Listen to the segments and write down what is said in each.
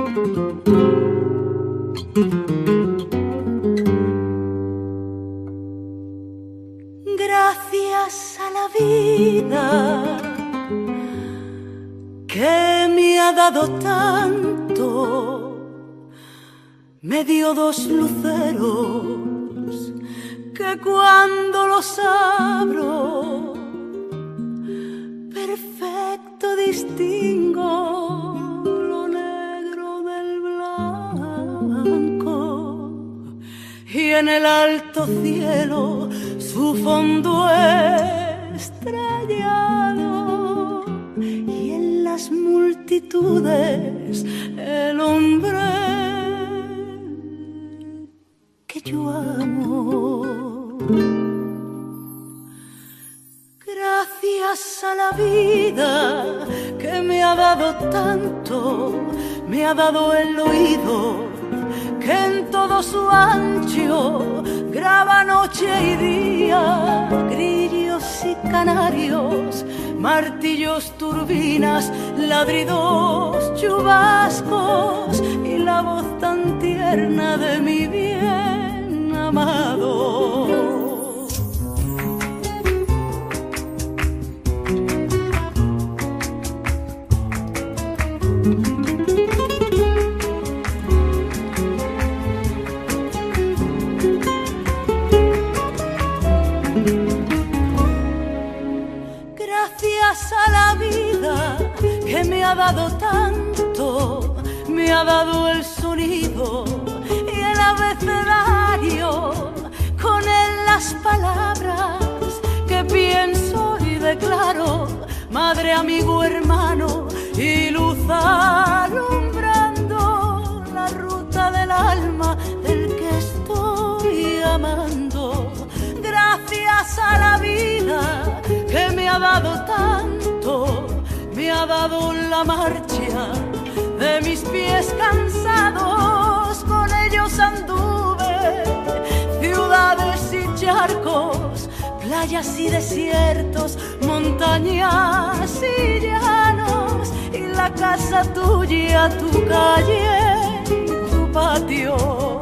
Gracias a la vida que me ha dado tanto, me dio dos luceros que cuando los abro perfecto distingo lo negro del blanco, y en el alto cielo su fondo estrellado, y en las multitudes el hombre que yo amo. Gracias a la vida que me ha dado tanto, me ha dado el oído que en todo su ancho graba noche y día, grillos y canarios, martillos, turbinas, ladridos, chubascos y la voz tan tierna de mi bien amado. Gracias a la vida que me ha dado tanto, me ha dado el sonido y el abecedario, con él las palabras que pienso y declaro, madre, amigo, hermano y luz alumbrando la ruta del alma del que estoy amando. Gracias a la vida que me ha dado tanto, me ha dado la marcha de mis pies cansados, con ellos anduve ciudades y charcos, playas y desiertos, montañas y llanos, y la casa tuya, tu calle, tu patio.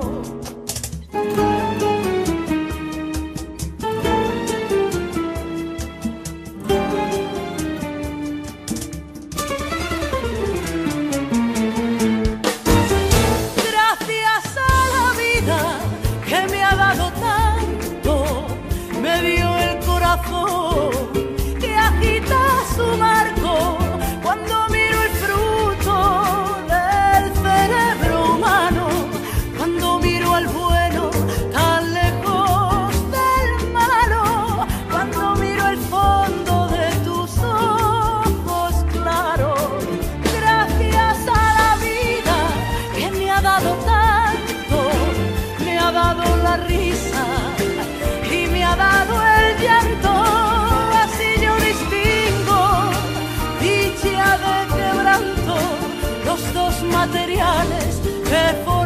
Que agita su marco cuando miro el fruto del cerebro humano, cuando miro al bueno tan lejos del malo, cuando miro el fondo de tus ojos claros. Gracias a la vida que me ha dado tanto, me ha dado la risa y me ha dado el llanto, así yo distingo dicha de quebranto, los dos materiales que